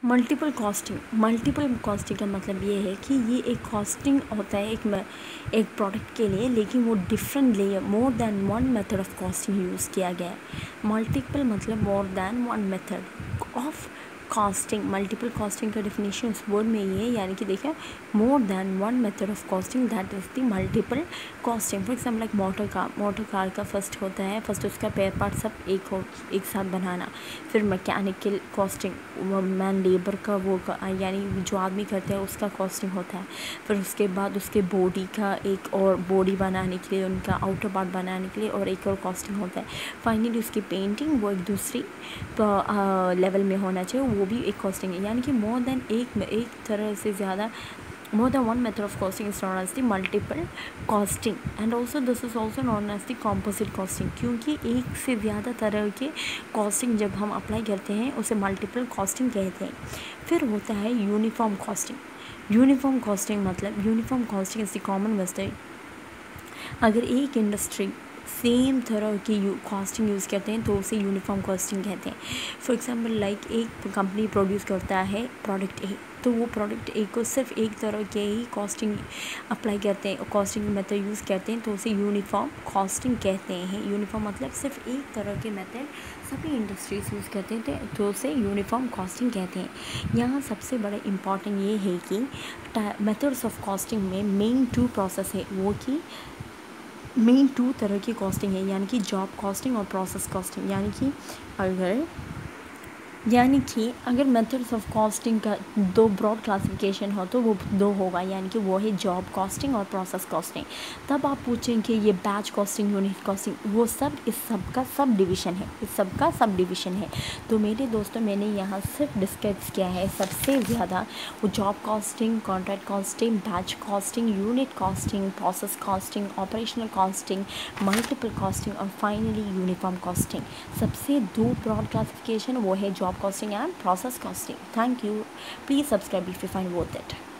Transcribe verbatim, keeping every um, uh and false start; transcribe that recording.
Multiple costing multiple costing का मतलब ये है कि ये एक कॉस्टिंग होता है एक एक प्रोडक्ट के लिए, लेकिन वो different layer more than one method of costing use किया गया है। मल्टीपल मतलब more than one method of costing. Multiple costing का डेफिनेशन उस वर्ड में ये है, यानी कि देखिए more than one method of costing, that is the multiple costing. For example like motor car motor car का फर्स्ट होता है, फर्स्ट उसका पेयर पार्ट सब एक हो एक साथ बनाना। फिर मैकेनिकल कॉस्टिंग, मैन लेबर का वो का, यानी जो आदमी करते हैं उसका कॉस्टिंग होता है। फिर उसके बाद उसके बॉडी का एक और बॉडी बनाने के लिए, उनका आउटर पार्ट बनाने के लिए और एक और कॉस्टिंग होता है। फाइनली उसकी पेंटिंग वो एक दूसरी लेवल में होना चाहिए, वो भी एक कॉस्टिंग है। यानी कि मोर देन एक एक तरह से ज़्यादा more than one method of costing is known as the multiple costing, and also this is also known as the composite costing, क्योंकि एक से ज़्यादा तरह के कॉस्टिंग जब हम अप्लाई करते हैं उसे मल्टीपल कॉस्टिंग कहते हैं। फिर होता है यूनिफॉर्म कॉस्टिंग। यूनिफॉर्म कॉस्टिंग मतलब uniform costing is the common method. अगर एक इंडस्ट्री सेम तरह की कॉस्टिंग यूज़ करते हैं तो उसे यूनिफॉर्म कॉस्टिंग कहते हैं। फॉर एग्जांपल लाइक एक कंपनी प्रोड्यूस करता है प्रोडक्ट ए, तो वो प्रोडक्ट ए को सिर्फ एक तरह के ही कॉस्टिंग अप्लाई करते हैं, कॉस्टिंग मेथड यूज़ करते हैं, तो उसे यूनिफॉर्म कॉस्टिंग कहते हैं। यूनिफॉर्म मतलब सिर्फ एक तरह के मेथड सभी इंडस्ट्रीज यूज़ करते हैं तो उसे यूनिफॉर्म कॉस्टिंग कहते हैं। यहाँ सबसे बड़ा इम्पॉर्टेंट ये है कि मेथड्स ऑफ कॉस्टिंग में मेन टू प्रोसेस है, वो कि मेन टू तरह की कॉस्टिंग है, यानी कि जॉब कॉस्टिंग और प्रोसेस कॉस्टिंग। यानी कि अगर यानी कि अगर मेथड्स ऑफ कॉस्टिंग का दो ब्रॉड क्लासिफिकेशन हो तो वो दो होगा, यानी कि वो है जॉब कॉस्टिंग और प्रोसेस कॉस्टिंग। तब आप पूछें कि ये बैच कॉस्टिंग, यूनिट कॉस्टिंग, वो सब इस सब का सब डिवीज़न है, इस सब का सब डिवीज़न है। तो मेरे दोस्तों मैंने यहाँ सिर्फ डिस्कस किया है सबसे ज़्यादा वो job costing, contract costing, batch costing, unit costing, process costing, operational costing, multiple costing और फाइनली यूनिफॉर्म कॉस्टिंग। सबसे दो ब्रॉड क्लासिफिकेशन वो है job costing and process costing. Thank you. Please subscribe if you find worth it.